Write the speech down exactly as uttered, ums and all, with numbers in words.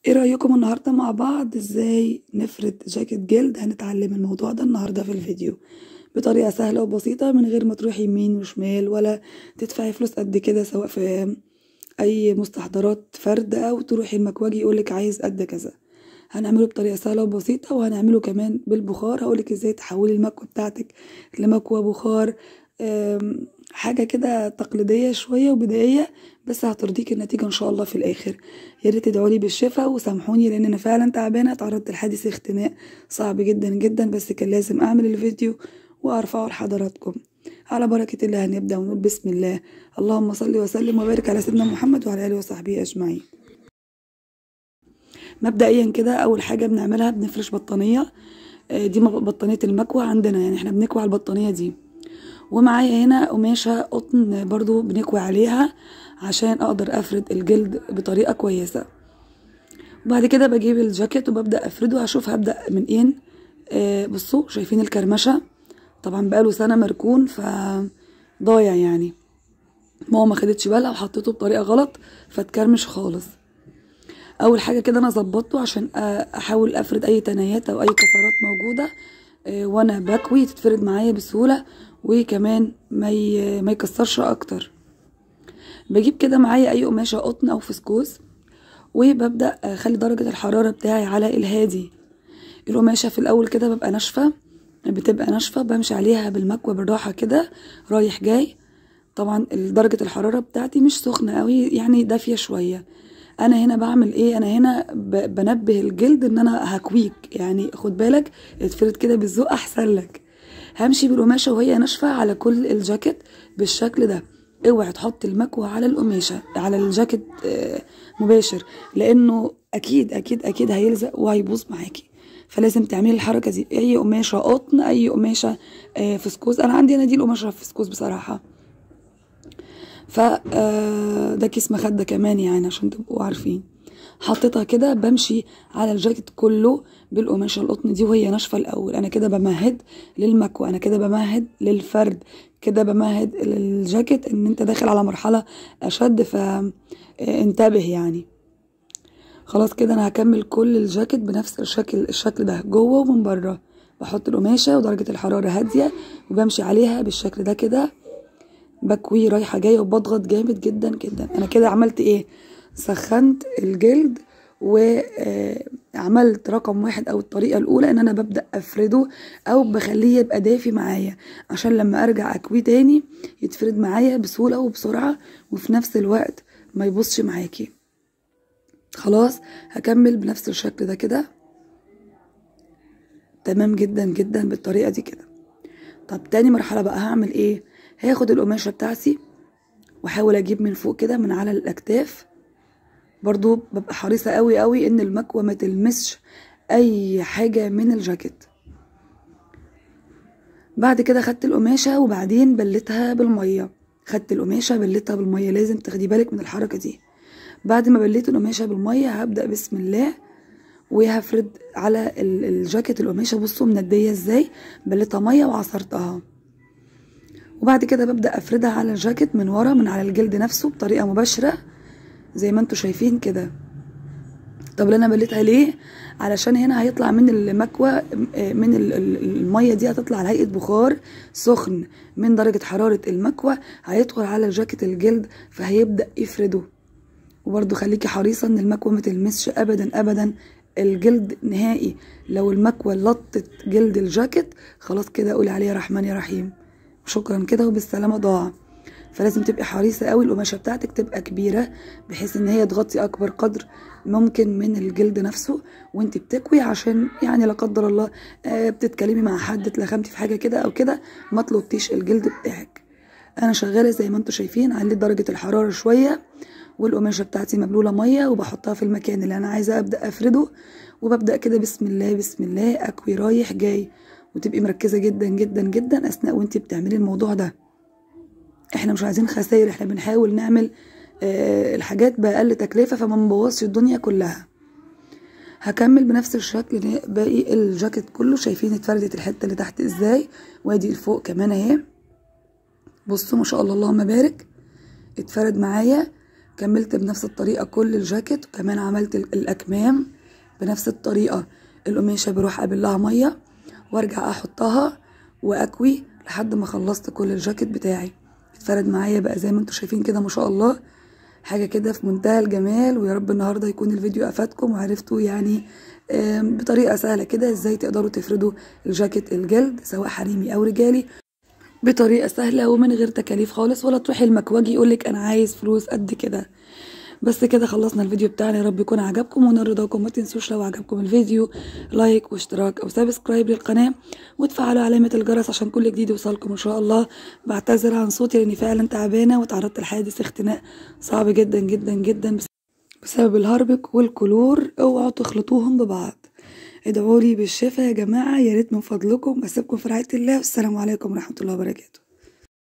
ايه رأيكم النهاردة مع بعض ازاي نفرد جاكيت جلد؟ هنتعلم الموضوع ده النهاردة في الفيديو بطريقة سهلة وبسيطة من غير ما تروحي يمين وشمال ولا تدفعي فلوس قد كده، سواء في اي مستحضرات فرد او تروحي المكواجي يقولك عايز قد كذا. هنعمله بطريقة سهلة وبسيطة، وهنعمله كمان بالبخار. هقولك ازاي تحولي المكوة بتاعتك لمكوة بخار. أم، حاجة كده تقليدية شوية وبدائية، بس هترضيك النتيجة ان شاء الله في الاخر. يا ريت تدعولي بالشفاء وسامحوني لان انا فعلا تعبانة، اتعرضت لحادث اختناق صعب جدا جدا، بس كان لازم اعمل الفيديو وارفعه لحضراتكم. على بركة الله هنبدأ ونقول بسم الله. اللهم صل وسلم وبارك على سيدنا محمد وعلى اله وصحبه اجمعين. مبدئيا كده اول حاجه بنعملها بنفرش بطانيه. آه، دي بطانيه المكوى عندنا، يعني احنا بنكوي على البطانيه دي. ومعايا هنا قماشه قطن برضو بنكوي عليها عشان اقدر افرد الجلد بطريقه كويسه. وبعد كده بجيب الجاكيت وببدا افرده. هشوف هبدا من ايه. آه بصوا شايفين الكرمشه؟ طبعا بقاله سنه مركون فضايع، يعني ماما ما خدتش بالها وحطيته بطريقه غلط فاتكرمش خالص. اول حاجه كده انا ظبطته عشان احاول افرد اي تنايات او اي كسرات موجوده وانا بكوي تتفرد معايا بسهوله، وكمان ما ما يكسرش اكتر. بجيب كده معايا اي قماشه قطن او فسكوس، وببدا اخلي درجه الحراره بتاعي على الهادي. القماشه في الاول كده ببقى ناشفه بتبقى ناشفه بمشي عليها بالمكوى بالراحه كده رايح جاي. طبعا درجه الحراره بتاعتي مش سخنه قوي، يعني دافيه شويه. انا هنا بعمل ايه؟ انا هنا بنبه الجلد ان انا هكويك، يعني خد بالك اتفرد كده بالذوق احسن لك. همشي بالقماشه وهي ناشفه على كل الجاكيت بالشكل ده. اوعي تحط المكوى على القماشه على الجاكيت مباشر، لانه اكيد اكيد اكيد هيلزق وهيبوظ معاكي. فلازم تعملي الحركه دي. اي قماشه قطن، اي قماشه فسكوس. انا عندي انا دي القماشه فسكوس بصراحه. ف ده كيس مخده كمان، يعني عشان تبقوا عارفين. حطيتها كده بمشي على الجاكيت كله بالقماشه القطن دي وهي ناشفه الاول. انا كده بمهد للمكوى، انا كده بمهد للفرد، كده بمهد للجاكيت ان انت داخل على مرحله اشد، فانتبه يعني. خلاص كده انا هكمل كل الجاكيت بنفس الشكل الشكل ده جوه ومن بره. بحط القماشه ودرجه الحراره هاديه وبمشي عليها بالشكل ده كده، بكوي رايحه جايه وبضغط جامد جدا جدا. انا كده عملت ايه؟ سخنت الجلد وعملت رقم واحد او الطريقه الاولى ان انا ببدا افرده او بخليه يبقى دافي معايا عشان لما ارجع اكويه تاني يتفرد معايا بسهوله وبسرعه وفي نفس الوقت ما يبصش معاكي. خلاص هكمل بنفس الشكل ده كده تمام جدا جدا بالطريقه دي كده. طب تاني مرحله بقى هعمل ايه؟ هاخد القماشه بتاعتي واحاول اجيب من فوق كده من على الاكتاف. برضو ببقى حريصة قوي قوي ان المكوى ما تلمسش اي حاجة من الجاكيت. بعد كده خدت القماشة وبعدين بلتها بالمية. خدت القماشة بلتها بالمية، لازم تاخدي بالك من الحركة دي. بعد ما بليت القماشة بالمية هبدأ بسم الله وهفرد على الجاكيت القماشة. بصوا مندية ازاي، بلتها مية وعصرتها. وبعد كده ببدأ افردها على الجاكيت من ورا من على الجلد نفسه بطريقة مباشرة زي ما انتوا شايفين كده. طب انا بليتها ليه؟ علشان هنا هيطلع من المكوى من الميه دي هتطلع على هيئه بخار سخن من درجه حراره المكوى، هيدخل على جاكيت الجلد فهيبدا يفرده. وبرده خليكي حريصه ان المكوى ما تلمسش ابدا ابدا الجلد نهائي. لو المكوى لطت جلد الجاكيت خلاص كده قولي عليه يا رحمن يا رحيم، شكرا كده وبالسلامه ضاع. فلازم تبقي حريصه قوي القماشه بتاعتك تبقى كبيره بحيث ان هي تغطي اكبر قدر ممكن من الجلد نفسه وانت بتكوي، عشان يعني لا قدر الله بتتكلمي مع حد اتلخمتي في حاجه كده او كده ما تلطيش الجلد بتاعك. انا شغاله زي ما انتم شايفين، عليت درجه الحراره شويه والقماشه بتاعتي مبلوله ميه وبحطها في المكان اللي انا عايزه ابدا افرده. وببدا كده بسم الله بسم الله اكوي رايح جاي، وتبقي مركزه جدا جدا جدا اثناء وانت بتعملي الموضوع ده. احنا مش عايزين خسائر، احنا بنحاول نعمل آه الحاجات باقل تكلفه فما نبوظش الدنيا كلها. هكمل بنفس الشكل باقي الجاكيت كله. شايفين اتفردت الحته اللي تحت ازاي، وادي الفوق كمان اهي. بصوا ما شاء الله اللهم بارك اتفرد معايا كملت بنفس الطريقة كل الجاكيت، وكمان عملت الأكمام بنفس الطريقة. القماشة بروح قابلها مية وارجع احطها واكوي لحد ما خلصت كل الجاكيت بتاعي. اتفرد معايا بقى زي ما انتوا شايفين كده ما شاء الله، حاجة كده في منتهى الجمال. ويا رب النهاردة يكون الفيديو افادكم وعرفتوا يعني بطريقة سهلة كده ازاي تقدروا تفردوا الجاكيت الجلد سواء حريمي او رجالي بطريقة سهلة ومن غير تكاليف خالص، ولا تروحي المكواجي يقولك انا عايز فلوس قد كده. بس كده خلصنا الفيديو بتاعنا، يا رب يكون عجبكم ونال رضاكم. ما تنسوش لو عجبكم الفيديو لايك واشتراك او سبسكرايب للقناه، وتفعلوا علامه الجرس عشان كل جديد يوصلكم ان شاء الله. بعتذر عن صوتي لاني فعلا تعبانه وتعرضت لحادث اختناق صعب جدا جدا جدا بسبب الهربك والكلور. اوعوا تخلطوهم ببعض. ادعوا لي بالشفاء يا جماعه، يا ريت من فضلكم. اسيبكم في رعايه الله، والسلام عليكم ورحمه الله وبركاته.